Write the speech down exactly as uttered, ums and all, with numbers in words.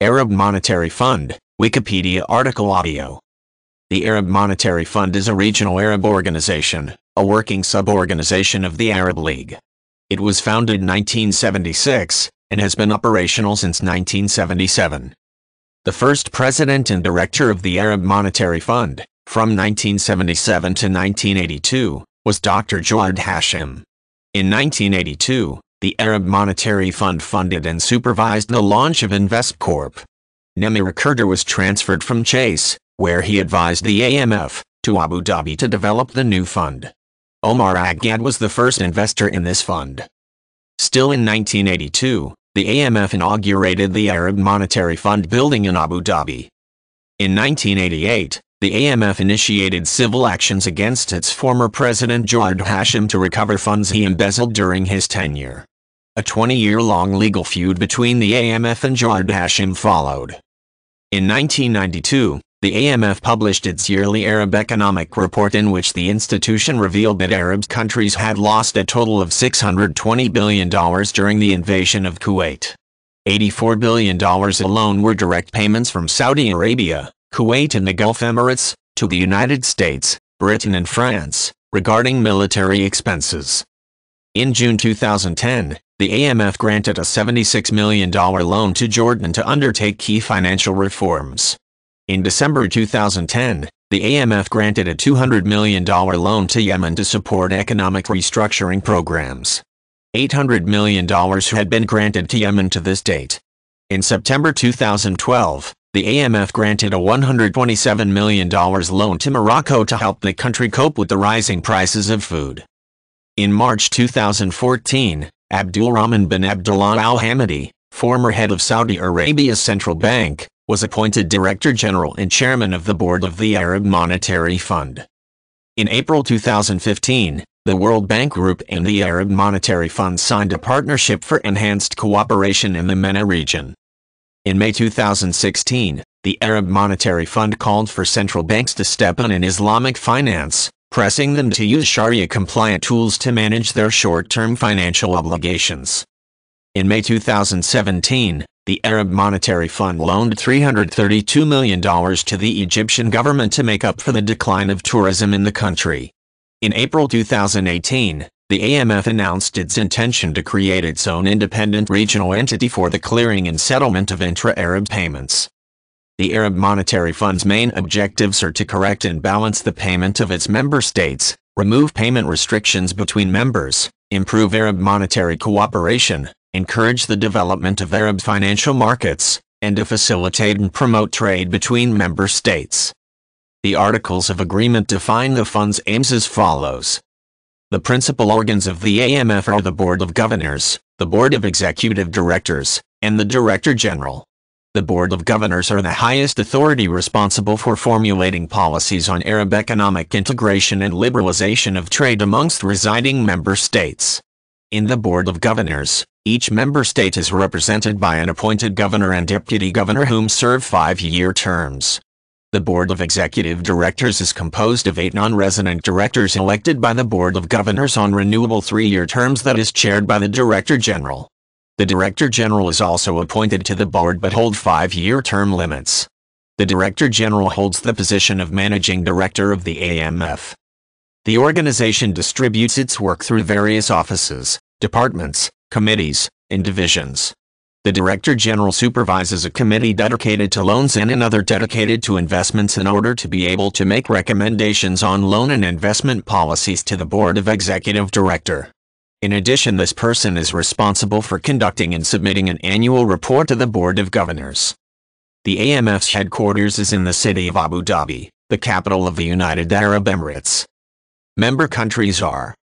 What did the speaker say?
Arab Monetary Fund, Wikipedia article audio. The Arab Monetary Fund is a regional Arab organization, a working sub-organization of the Arab League. It was founded in nineteen seventy-six, and has been operational since nineteen seventy-seven. The first president and director of the Arab Monetary Fund, from nineteen seventy-seven to nineteen eighty-two, was Doctor Jawad Hashim. In nineteen eighty-two, the Arab Monetary Fund funded and supervised the launch of InvestCorp. Namir Kurder was transferred from Chase, where he advised the A M F, to Abu Dhabi to develop the new fund. Omar Aggad was the first investor in this fund. Still in nineteen eighty-two, the A M F inaugurated the Arab Monetary Fund building in Abu Dhabi. In nineteen eighty-eight, the A M F initiated civil actions against its former president Jawad Hashim to recover funds he embezzled during his tenure. A twenty-year-long legal feud between the A M F and Jawad Hashim followed. In nineteen ninety-two, the A M F published its yearly Arab Economic Report, in which the institution revealed that Arab countries had lost a total of six hundred twenty billion dollars during the invasion of Kuwait. eighty-four billion dollars alone were direct payments from Saudi Arabia, Kuwait and the Gulf Emirates, to the United States, Britain and France, regarding military expenses. In June two thousand ten, the A M F granted a seventy-six million dollars loan to Jordan to undertake key financial reforms. In December two thousand ten, the A M F granted a two hundred million dollars loan to Yemen to support economic restructuring programs. eight hundred million dollars had been granted to Yemen to this date. In September two thousand twelve, the A M F granted a one hundred twenty-seven million dollars loan to Morocco to help the country cope with the rising prices of food. In March two thousand fourteen, Abdulrahman bin Abdullah Al Hamidi, former head of Saudi Arabia's central bank, was appointed Director General and Chairman of the Board of the Arab Monetary Fund. In April two thousand fifteen, the World Bank Group and the Arab Monetary Fund signed a partnership for enhanced cooperation in the MENA region. In May two thousand sixteen, the Arab Monetary Fund called for central banks to step in in Islamic finance, pressing them to use Sharia-compliant tools to manage their short-term financial obligations. In May two thousand seventeen, the Arab Monetary Fund loaned three hundred thirty-two million dollars to the Egyptian government to make up for the decline of tourism in the country. In April two thousand eighteen, the A M F announced its intention to create its own independent regional entity for the clearing and settlement of intra-Arab payments. The Arab Monetary Fund's main objectives are to correct and balance the payment of its member states, remove payment restrictions between members, improve Arab monetary cooperation, encourage the development of Arab financial markets, and to facilitate and promote trade between member states. The Articles of Agreement define the fund's aims as follows. The principal organs of the A M F are the Board of Governors, the Board of Executive Directors, and the Director General. The Board of Governors are the highest authority responsible for formulating policies on Arab economic integration and liberalization of trade amongst residing member states. In the Board of Governors, each member state is represented by an appointed governor and deputy governor whom serve five-year terms. The Board of Executive Directors is composed of eight non-resident directors elected by the Board of Governors on renewable three-year terms that is chaired by the Director General. The Director General is also appointed to the board but hold five-year term limits. The Director General holds the position of Managing Director of the A M F. The organization distributes its work through various offices, departments, committees, and divisions. The Director General supervises a committee dedicated to loans and another dedicated to investments in order to be able to make recommendations on loan and investment policies to the Board of Executive Director. In addition, this person is responsible for conducting and submitting an annual report to the Board of Governors. The A M F's headquarters is in the city of Abu Dhabi, the capital of the United Arab Emirates. Member countries are